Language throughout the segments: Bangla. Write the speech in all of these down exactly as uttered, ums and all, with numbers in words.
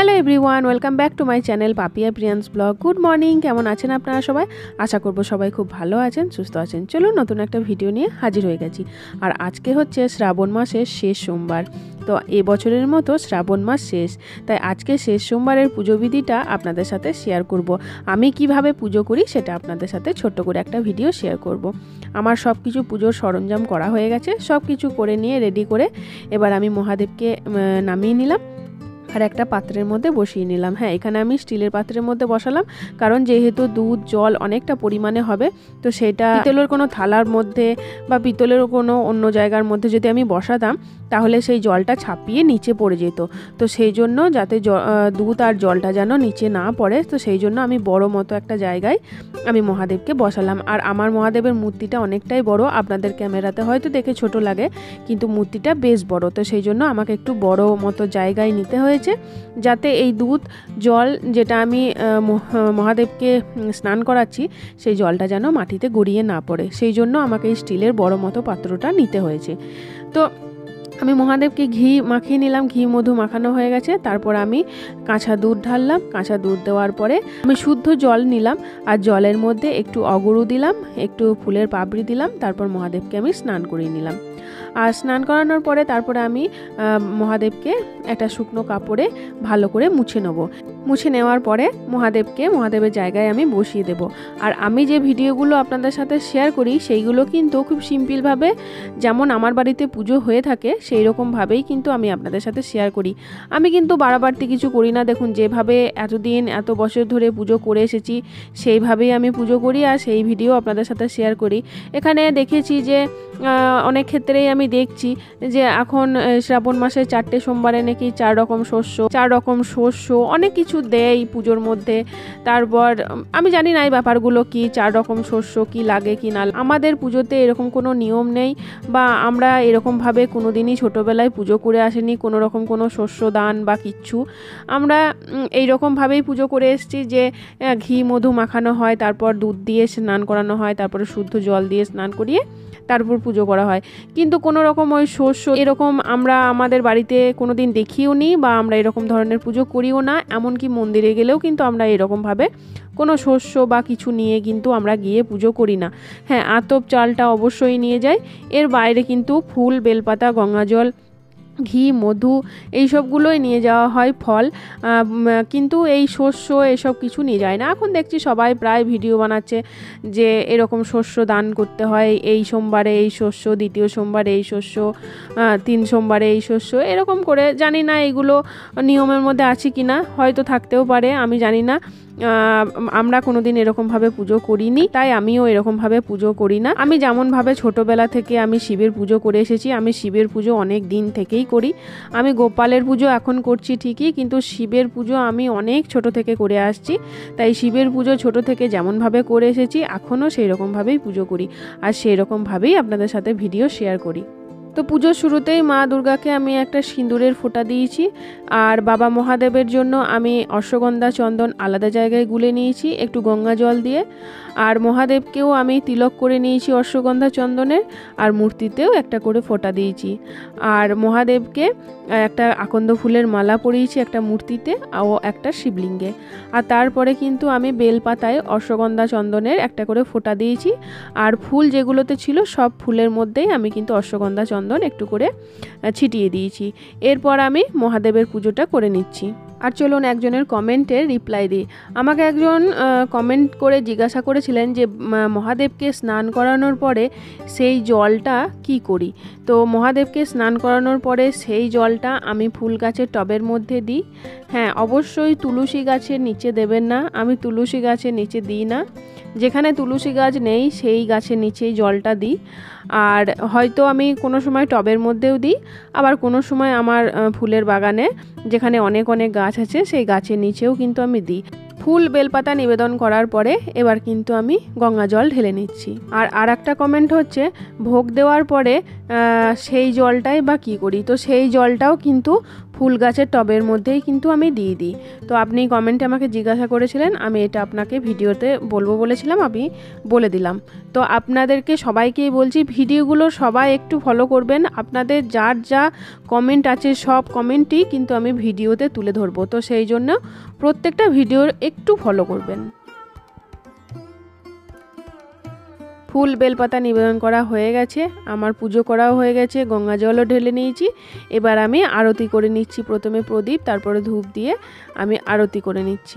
Hello everyone, welcome back to my channel Papiya Priyans blog. Good morning, কেমন আছেন আপনারা সবাই? আশা করব সবাই খুব ভালো আছেন, সুস্থ আছেন। চলুন নতুন একটা ভিডিও নিয়ে হাজির হয়ে গেছি। আর আজকে হচ্ছে শ্রাবণ মাসের শেষ সোমবার। তো এবছরের মতো শ্রাবণ মাস শেষ, তাই আজকে শেষ সোমবারের পুজো বিধিটা আপনাদের সাথে শেয়ার করব। আমি কিভাবে পুজো করি সেটা আপনাদের সাথে ছোট্ট করে একটা ভিডিও শেয়ার করব। আমার সব কিছু পুজোর সরঞ্জাম করা হয়ে গেছে, সব কিছু করে নিয়ে রেডি করে এবার আমি মহাদেবকে নামিয়ে নিলাম আর একটা পাত্রের মধ্যে বসিয়ে নিলাম। হ্যাঁ, এখানে আমি স্টিলের পাত্রের মধ্যে বসালাম, কারণ যেহেতু দুধ জল অনেকটা পরিমাণে হবে, তো সেটা পিতলের কোনো থালার মধ্যে বা পিতলের কোনো অন্য জায়গার মধ্যে যদি আমি বসাতাম তাহলে সেই জলটা ছাপিয়ে নিচে পড়ে যেত। তো সেই জন্য যাতে দুধ আর জলটা যেন নিচে না পড়ে, তো সেই জন্য আমি বড় মতো একটা জায়গায় আমি মহাদেবকে বসালাম। আর আমার মহাদেবের মূর্তিটা অনেকটাই বড়, আপনাদের ক্যামেরাতে হয়তো দেখে ছোট লাগে, কিন্তু মূর্তিটা বেশ বড়। তো সেই জন্য আমাকে একটু বড় মতো জায়গায় নিতে হয়েছে, যাতে এই দুধ জল যেটা আমি মহাদেবকে স্নান করাচ্ছি সেই জলটা যেন মাটিতে গড়িয়ে না পড়ে। সেই জন্য আমাকে এই স্টিলের বড় মতো পাত্রটা নিতে হয়েছে। তো আমি মহাদেবকে ঘি মাখিয়ে নিলাম, ঘি মধু মাখানো হয়ে গেছে। তারপর আমি কাঁচা দুধ ঢাললাম, কাঁচা দুধ দেওয়ার পরে আমি শুদ্ধ জল নিলাম আর জলের মধ্যে একটু অগরু দিলাম, একটু ফুলের পাপড়ি দিলাম। তারপর মহাদেবকে আমি স্নান করিয়ে নিলাম। আর স্নান করানোর পরে তারপরে আমি মহাদেবকে একটা শুকনো কাপড়ে ভালো করে মুছে নেব। মুছে নেওয়ার পরে মহাদেবকে মহাদেবের জায়গায় আমি বসিয়ে দেব। আর আমি যে ভিডিওগুলো আপনাদের সাথে শেয়ার করি সেইগুলো কিন্তু খুব সিম্পলভাবে, যেমন আমার বাড়িতে পুজো হয়ে থাকে সেই রকমভাবেই কিন্তু আমি আপনাদের সাথে শেয়ার করি। আমি কিন্তু বাড়াবাড়তি কিছু করি না। দেখুন, যেভাবে এতদিন এত বছর ধরে পুজো করে এসেছি সেইভাবেই আমি পুজো করি আর সেই ভিডিও আপনাদের সাথে শেয়ার করি। এখানে দেখেছি যে অনেক ক্ষেত্রেই আমি দেখছি যে এখন শ্রাবণ মাসে চারটে সোমবারে নাকি চার রকম শস্য চার রকম শস্য অনেক কিছু দেয় পুজোর মধ্যে। তারপর আমি জানি না এই ব্যাপারগুলো কি, চার রকম শস্য কি লাগে কি না। আমাদের পুজোতে এরকম কোনো নিয়ম নেই, বা আমরা এরকমভাবে কোনো দিনই ছোটোবেলায় পুজো করে আসিনি কোনো রকম কোনো শস্য দান বা কিচ্ছু। আমরা এইরকমভাবেই পুজো করে এসেছি যে ঘি মধু মাখানো হয়, তারপর দুধ দিয়ে স্নান করানো হয়, তারপরে শুদ্ধ জল দিয়ে স্নান করিয়ে তারপর পুজো করা হয়। কিন্তু কোনো রকম ওই শস্য এরকম আমরা আমাদের বাড়িতে কোনো দিন দেখিও নি, বা আমরা এরকম ধরনের পুজো করিও না। এমনকি মন্দিরে গেলেও কিন্তু আমরা এরকমভাবে কোনো শস্য বা কিছু নিয়ে কিন্তু আমরা গিয়ে পুজো করি না। হ্যাঁ, আতপ চালটা অবশ্যই নিয়ে যাই, এর বাইরে কিন্তু ফুল বেলপাতা গঙ্গাজল ঘি মধু এই সবগুলোই নিয়ে যাওয়া হয়, ফল, কিন্তু এই শস্য এসব কিছু নিয়ে যায় না। এখন দেখছি সবাই প্রায় ভিডিও বানাচ্ছে যে এরকম শস্য দান করতে হয়, এই সোমবারে এই শস্য, দ্বিতীয় সোমবারে এই শস্য, তিন সোমবারে এই শস্য, এরকম করে। জানি না এগুলো নিয়মের মধ্যে আছে কি না, হয়তো থাকতেও পারে, আমি জানি না। আমরা কোনোদিন এরকমভাবে পুজো করিনি, তাই আমিও এরকমভাবে পুজো করি না। আমি যেমনভাবে ছোটোবেলা থেকে আমি শিবের পুজো করে এসেছি, আমি শিবের পুজো অনেক দিন থেকেই করি। আমি গোপালের পুজো এখন করছি ঠিকই, কিন্তু শিবের পুজো আমি অনেক ছোট থেকে করে আসছি। তাই শিবের পুজো ছোট থেকে যেমনভাবে করে এসেছি এখনও সেই রকমভাবেই পুজো করি, আর সেই রকমভাবেই আপনাদের সাথে ভিডিও শেয়ার করি। তো পুজোর শুরুতেই মা দুর্গাকে আমি একটা সিঁদুরের ফোঁটা দিয়েছি, আর বাবা মহাদেবের জন্য আমি অশ্বগন্ধা চন্দন আলাদা জায়গায় গুলে নিয়েছি একটু গঙ্গা জল দিয়ে। আর মহাদেবকেও আমি তিলক করে নিয়েছি অশ্বগন্ধা চন্দনের, আর মূর্তিতেও একটা করে ফোঁটা দিয়েছি। আর মহাদেবকে একটা আকন্দ ফুলের মালা পরিয়েছি একটা মূর্তিতে ও একটা শিবলিঙ্গে। আর তারপরে কিন্তু আমি বেলপাতায় অশ্বগন্ধা চন্দনের একটা করে ফোঁটা দিয়েছি, আর ফুল যেগুলোতে ছিল সব ফুলের মধ্যেই আমি কিন্তু অশ্বগন্ধা চন্দন একটু করে ছিটিয়ে দিয়েছি। এরপর আমি মহাদেবের পুজোটা করে নিচ্ছি। আর চলুন একজনের কমেন্টে রিপ্লাই দিই। আমাকে একজন কমেন্ট করে জিজ্ঞাসা করেছিলেন যে মহাদেবকে স্নান করানোর পরে সেই জলটা কি করি। তো মহাদেবকে স্নান করানোর পরে সেই জলটা আমি ফুল গাছের টবের মধ্যে দিই। হ্যাঁ, অবশ্যই তুলসী গাছের নিচে দেবেন না, আমি তুলসী গাছের নিচে দিই না। যেখানে তুলসী গাছ নেই সেই গাছের নিচেই জলটা দিই। আর হয়তো আমি কোনো সময় টবের মধ্যেও দিই, আবার কোনো সময় আমার ফুলের বাগানে যেখানে অনেক অনেক গাছ আছে সেই গাছের নিচেও কিন্তু আমি দিই। ফুল বেলপাতা নিবেদন করার পরে এবার কিন্তু আমি গঙ্গা জল ঢেলে নিচ্ছি। আর আর একটা কমেন্ট হচ্ছে ভোগ দেওয়ার পরে সেই জলটাই বা কী করি, তো সেই জলটাও কিন্তু ফুল গাছের টবের মধ্যেই কিন্তু আমি দিয়ে দিই। তো আপনি কমেন্টে আমাকে জিজ্ঞাসা করেছিলেন, আমি এটা আপনাকে ভিডিওতে বলবো বলেছিলাম, আমি বলে দিলাম। তো আপনাদেরকে সবাইকেই বলছি ভিডিওগুলো সবাই একটু ফলো করবেন। আপনাদের যার যা কমেন্ট আছে সব কমেন্টই কিন্তু আমি ভিডিওতে তুলে ধরবো, তো সেই জন্য প্রত্যেকটা ভিডিওর একটু ফলো করবেন। ফুল বেলপাতা নিবেদন করা হয়ে গেছে, আমার পুজো করাও হয়ে গেছে, গঙ্গা জলও ঢেলে নিয়েছি। এবার আমি আরতি করে নিচ্ছি, প্রথমে প্রদীপ তারপরে ধূপ দিয়ে আমি আরতি করে নিচ্ছি।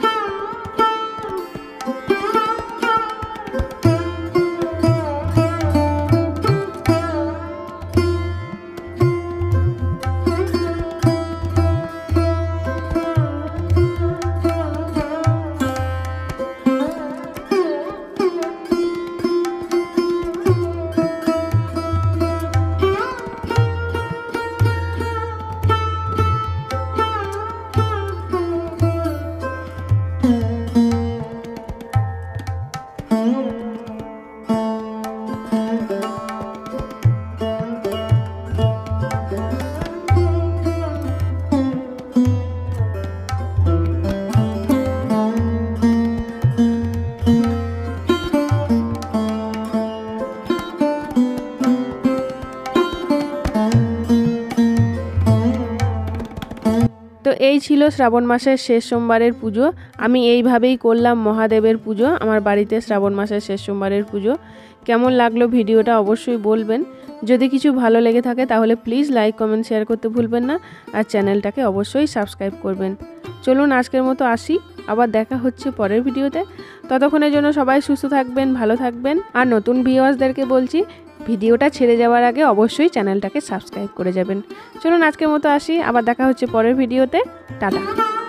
তো এই ছিল শ্রাবণ মাসের শেষ সোমবারের পুজো। আমি এইভাবেই করলাম মহাদেবের পুজো আমার বাড়িতে শ্রাবণ মাসের শেষ সোমবারের পুজো। কেমন লাগলো ভিডিওটা অবশ্যই বলবেন। যদি কিছু ভালো লেগে থাকে তাহলে প্লিজ লাইক কমেন্ট শেয়ার করতে ভুলবেন না, আর চ্যানেলটাকে অবশ্যই সাবস্ক্রাইব করবেন। চলুন আজকের মতো আসি, আবার দেখা হচ্ছে পরের ভিডিওতে। ততক্ষণের জন্য সবাই সুস্থ থাকবেন, ভালো থাকবেন। আর নতুন ভিউয়ার্সদেরকে বলছি ভিডিওটা ছেড়ে যাওয়ার আগে অবশ্যই চ্যানেলটাকে সাবস্ক্রাইব করে যাবেন। চলুন আজকের মতো আসি, আবার দেখা হচ্ছে পরের ভিডিওতে। টাটা।